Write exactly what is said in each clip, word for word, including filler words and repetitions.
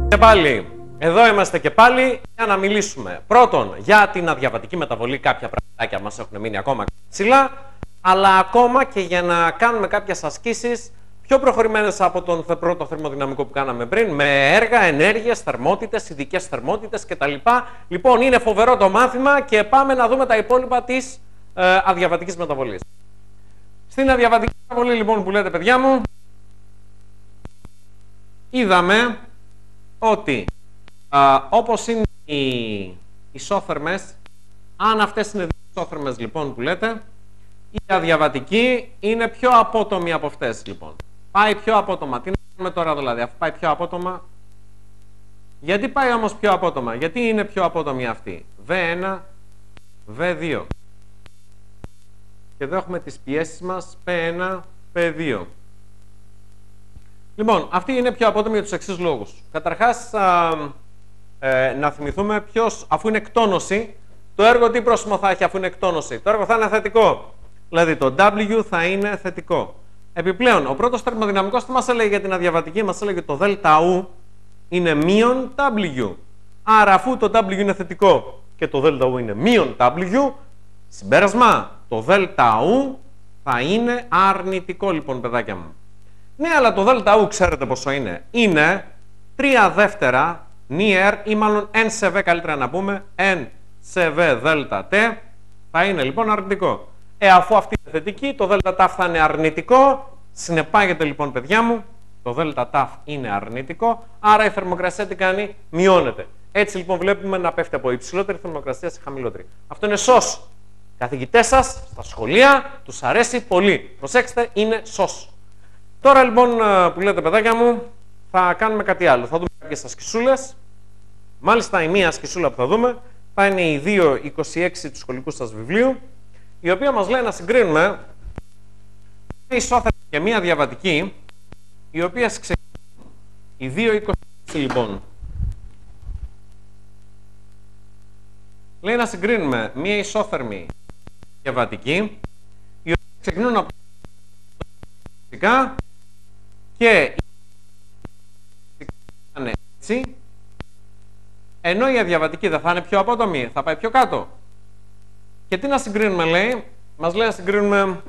Και πάλι, εδώ είμαστε και πάλι για να μιλήσουμε πρώτον για την αδιαβατική μεταβολή. Κάποια πραγματάκια μας έχουν μείνει ακόμα ψηλά, αλλά ακόμα και για να κάνουμε κάποιες ασκήσεις πιο προχωρημένες από τον πρώτο θερμοδυναμικό που κάναμε πριν, με έργα, ενέργειες, θερμότητες, ειδικές θερμότητες κτλ. Λοιπόν, είναι φοβερό το μάθημα και πάμε να δούμε τα υπόλοιπα της ε, αδιαβατικής μεταβολής. Στην αδιαβατική μεταβολή, λοιπόν, που λέτε, παιδιά μου, είδαμε ότι α, όπως είναι οι ισόθερμες, αν αυτές είναι δύο ισόθερμες, λοιπόν, που λέτε, η αδιαβατική είναι πιο απότομη από αυτές, λοιπόν. Πάει πιο απότομα. Τι να κάνουμε τώρα, δηλαδή, αφού πάει πιο απότομα? Γιατί πάει όμως πιο απότομα? Γιατί είναι πιο απότομη αυτή? βι ένα, βι δύο. Και εδώ έχουμε τις πιέσεις μας πι ένα, πι δύο. Λοιπόν, αυτή είναι πιο απότομη για τους εξής λόγους. Καταρχάς, α, ε, να θυμηθούμε ποιος, αφού είναι εκτόνωση, το έργο τι πρόσημο θα έχει αφού είναι εκτόνωση? Το έργο θα είναι θετικό. Δηλαδή το W θα είναι θετικό. Επιπλέον, ο πρώτος θερμοδυναμικός τι μας έλεγε για την αδιαβατική? Μας έλεγε το ΔU είναι μείον W. Άρα, αφού το W είναι θετικό και το ΔU είναι μείον W, συμπέρασμα, το ΔU θα είναι αρνητικό, λοιπόν, παιδάκια μου. Ναι, αλλά το ΔU ξέρετε πόσο είναι? Είναι τρία δεύτερα near, ή μάλλον N σε V, καλύτερα να πούμε, N σε V δέλτα T, θα είναι, λοιπόν, αρνητικό. Ε, αφού αυτή είναι θετική, το ΔΤ θα είναι αρνητικό. Συνεπάγεται, λοιπόν, παιδιά μου, το ΔΤ είναι αρνητικό, άρα η θερμοκρασία τι κάνει? Μειώνεται. Έτσι, λοιπόν, βλέπουμε να πέφτει από υψηλότερη θερμοκρασία σε χαμηλότερη. Αυτό είναι σως. Καθηγητές σας στα σχολεία τους αρέσει πολύ. Προσέξτε, είναι σως. Τώρα, λοιπόν, που λέτε, παιδάκια μου, θα κάνουμε κάτι άλλο. Θα δούμε κάποιες ασκησούλες. Μάλιστα, η μία ασκησούλα που θα δούμε θα είναι η δύο είκοσι έξι του σχολικού σας βιβλίου, η οποία μας λέει να συγκρίνουμε μία ισόθερμη και μία διαβατική, οι οποίες ξεκινούν. Η δύο είκοσι έξι, λοιπόν, λέει να συγκρίνουμε μία ισόθερμη διαβατική, οι οποίες ξεκινούν από φυσικά και είναι έτσι, ενώ η αδιαβατική δεν θα είναι πιο απότομη, θα πάει πιο κάτω. Και τι να συγκρίνουμε, λέει? Μας λέει να συγκρίνουμε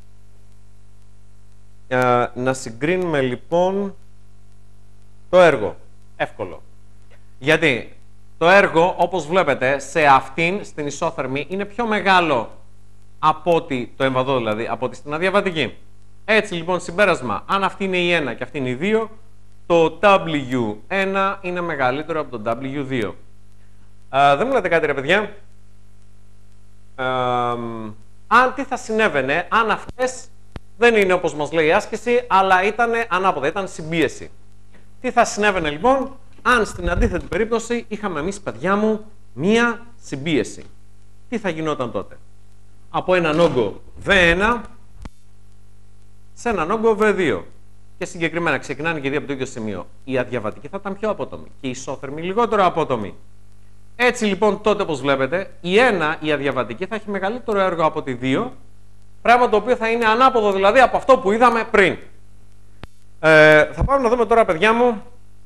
ε, να συγκρίνουμε, λοιπόν, το έργο. Εύκολο. Γιατί το έργο, όπως βλέπετε, σε αυτήν, στην ισόθερμη, είναι πιο μεγάλο από ότι το εμβαδό, δηλαδή, από ότι στην αδιαβατική. Έτσι, λοιπόν, συμπέρασμα, αν αυτή είναι η ένα και αυτή είναι η δύο, το W ένα είναι μεγαλύτερο από το W δύο. Ε, δεν μου λέτε κάτι, ρε παιδιά? Ε, αν τι θα συνέβαινε αν αυτές δεν είναι όπως μας λέει η άσκηση, αλλά ήταν ανάποδα, ήταν συμπίεση? Τι θα συνέβαινε, λοιπόν, αν στην αντίθετη περίπτωση είχαμε εμείς, παιδιά μου, μία συμπίεση? Τι θα γινόταν τότε? Από έναν όγκο βι ένα σε έναν όγκο βι δύο. Και συγκεκριμένα ξεκινάνε και δύο από το ίδιο σημείο. Η αδιαβατική θα ήταν πιο απότομη και η ισόθερμη λιγότερο απότομη. Έτσι, λοιπόν, τότε, όπως βλέπετε, η ένα, η αδιαβατική, θα έχει μεγαλύτερο έργο από τη δύο, πράγμα το οποίο θα είναι ανάποδο, δηλαδή, από αυτό που είδαμε πριν. Ε, θα πάμε να δούμε τώρα, παιδιά μου,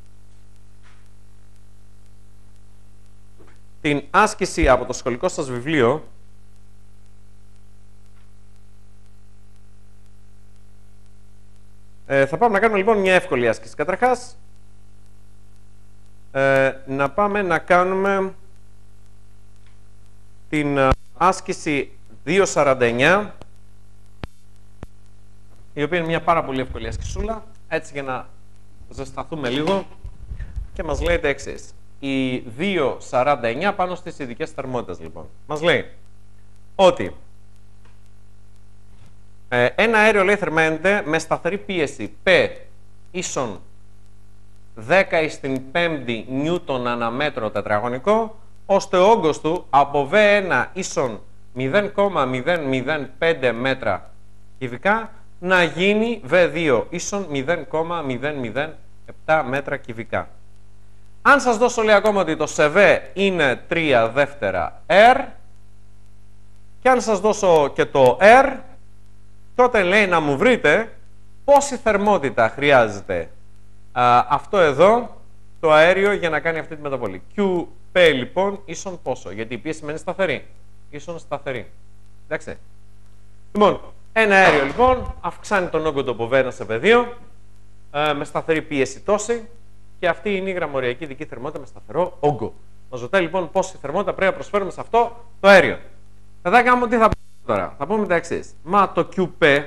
την άσκηση από το σχολικό σας βιβλίο. Ε, θα πάμε να κάνουμε, λοιπόν, μια εύκολη άσκηση. Καταρχάς, ε, να πάμε να κάνουμε την uh, άσκηση δύο σαράντα εννιά, η οποία είναι μια πάρα πολύ εύκολη ασκησούλα, έτσι για να ζεσταθούμε λίγο, και μας λέει τα εξής. Η δύο σαράντα εννιά πάνω στις ειδικές θερμότητες, λοιπόν. Μας λέει ότι ε, ένα αέριο, λέει, θερμαίνεται με σταθερή πίεση P ίσον δέκα στην πέμπτη νιούτον ανά μέτρο τετραγωνικό, ώστε ο όγκος του από βι ένα ίσον μηδέν κόμμα μηδέν μηδέν πέντε μέτρα κυβικά να γίνει βι δύο ίσον μηδέν κόμμα μηδέν μηδέν επτά μέτρα κυβικά. Αν σας δώσω, λέει, ακόμα ότι το σε V είναι τρία δεύτερα R, και αν σας δώσω και το R, τότε, λέει, να μου βρείτε πόση θερμότητα χρειάζεται α, αυτό εδώ το αέριο για να κάνει αυτή τη μεταβολή. Qp λοιπόν ίσον πόσο, γιατί η πίεση σημαίνει σταθερή. Ίσον σταθερή. Εντάξει. Λοιπόν, ένα αέριο λοιπόν αυξάνει τον όγκο του από β ένα σε β δύο ε, με σταθερή πίεση τόση και αυτή είναι η γραμμοριακή δική θερμότητα με σταθερό όγκο. Μας ρωτάει λοιπόν πόση θερμότητα πρέπει να προσφέρουμε σε αυτό το αέριο. Παιδάκια μου, τι θα πούμε τώρα. Θα πούμε τα εξής. Μα το Qp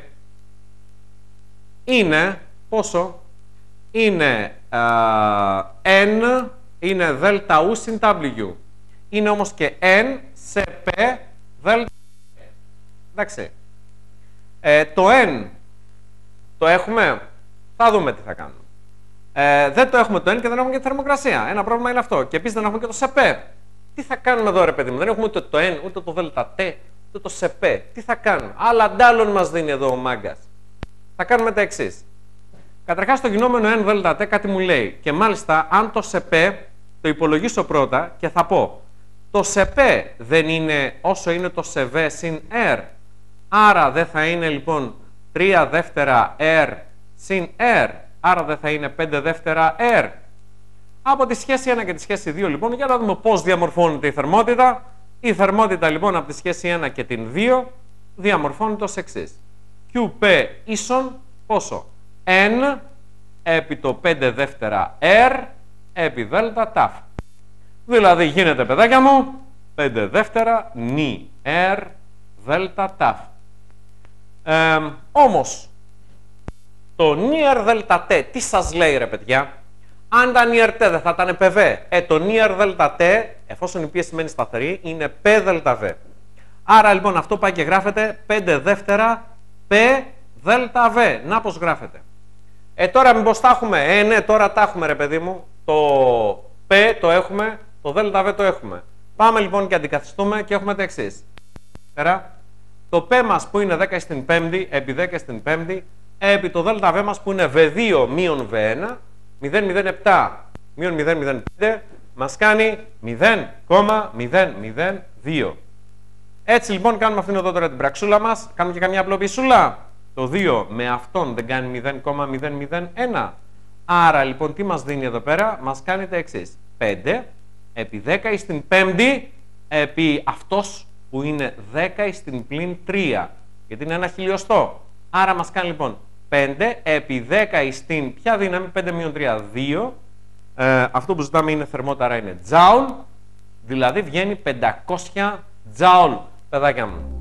είναι πόσο? Είναι uh, N, είναι δέλτα U συν W. Είναι όμως και N σε P δέλτα. Εντάξει. Ε, το N το έχουμε. Θα δούμε τι θα κάνουμε. Ε, δεν το έχουμε το N και δεν έχουμε και τη θερμοκρασία. Ένα πρόβλημα είναι αυτό. Και επίσης δεν έχουμε και το ΣΕΠ. Τι θα κάνουμε εδώ, ρε παιδί μου? Δεν έχουμε ούτε το N, ούτε το ΔΤ, ούτε το ΣΕΠ. Τι θα κάνουμε? Άλλα αντάλλων μας δίνει εδώ ο μάγκας. Θα κάνουμε τα εξής. Καταρχάς, το γινόμενο N ΔΤ κάτι μου λέει. Και μάλιστα, αν το ΣΕΠ το υπολογίσω πρώτα και θα πω το ΣΕΠ δεν είναι όσο είναι το ΣΕΒ συν R. Άρα δεν θα είναι λοιπόν τρία δεύτερα R συν R. Άρα δεν θα είναι πέντε δεύτερα R. Από τη σχέση ένα και τη σχέση δύο λοιπόν, για να δούμε πώς διαμορφώνεται η θερμότητα. Η θερμότητα λοιπόν από τη σχέση ένα και την δύο διαμορφώνεται ως εξής. Qp ίσον πόσο? N επί το πέντε δεύτερα R επί δέλτα ταφ. Δηλαδή γίνεται, παιδάκια μου, πέντε δεύτερα νι R δέλτα ταφ. Ε, όμως, το νι R δέλτα T, τι σας λέει ρε παιδιά? Αν ήταν νι αρ T δεν θα ήταν πι βι. Ε, το νι αρ δέλτα T, εφόσον η πίεση μένει σταθερή, είναι P δέλτα V. Άρα λοιπόν αυτό πάει και γράφεται πέντε δεύτερα P δέλτα V. Να πως γράφεται. Ε, τώρα μήπως τα έχουμε? Ε, ναι, τώρα τα έχουμε ρε παιδί μου. Το P το έχουμε, το δέλτα V το έχουμε. Πάμε λοιπόν και αντικαθιστούμε και έχουμε τα εξής. Το P μας που είναι δέκα στην πέμπτη επί δέκα στην πέμπτη επί το δέλτα V μας που είναι βι δύο μείον βι ένα, μηδέν κόμμα μηδέν επτά μείον μηδέν κόμμα μηδέν πέντε μας κάνει μηδέν κόμμα μηδέν μηδέν δύο. Έτσι λοιπόν κάνουμε αυτήν εδώ τώρα την πραξούλα μας. Κάνουμε και καμιά απλοποιησούλα. Το δύο με αυτόν δεν κάνει μηδέν κόμμα μηδέν μηδέν ένα. Άρα λοιπόν τι μας δίνει εδώ πέρα? Μας κάνει τα εξής. πέντε επί δέκα στην πέμπτη επί αυτός που είναι δέκα στην πλην τρία. Γιατί είναι ένα χιλιοστό. Άρα μας κάνει λοιπόν πέντε επί δέκα στην ποια δύναμη? πέντε μείον τρία, δύο. Ε, αυτό που ζητάμε είναι θερμότητα, άρα είναι τζάουλ. Δηλαδή βγαίνει πεντακόσια τζάουλ, παιδάκια μου.